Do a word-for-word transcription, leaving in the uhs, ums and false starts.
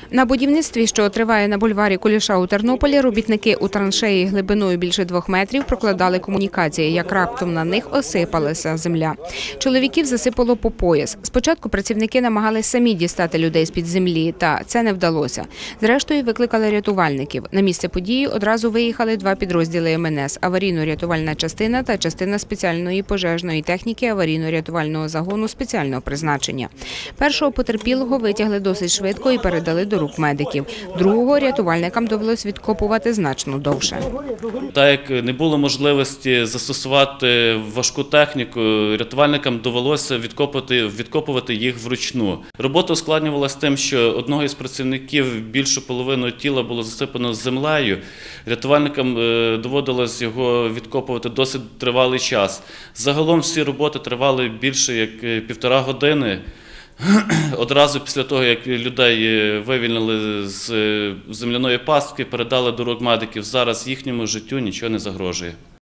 На будівництві, що триває на бульварі Куліша у Тернополі, робітники у траншеї глибиною більше двох метрів прокладали комунікації, як раптом на них осипалася земля. Чоловіків засипало по пояс. Спочатку працівники намагались самі дістати людей з-під землі, та це не вдалося. Зрештою, викликали рятувальників. На місце події одразу виїхали два підрозділи ем ен ес – аварійно-рятувальна частина та частина спеціальної пожежної техніки аварійно-рятувального загону спеціального призначення. Першого потерпілого витягли досить швидко і передали до рук медиків. Другого рятувальникам довелось відкопувати значно довше. Так як не було можливості застосувати важку техніку, рятувальникам довелося відкопувати, відкопувати їх вручну. Робота ускладнювалася тим, що одного із працівників більшу половину тіла було засипано землею. Рятувальникам доводилось його відкопувати досить тривалий час. Загалом всі роботи тривали більше як півтора години. Одразу після того, як людей вивільнили з земляної пастки, передали до рук медиків, зараз їхньому життю нічого не загрожує.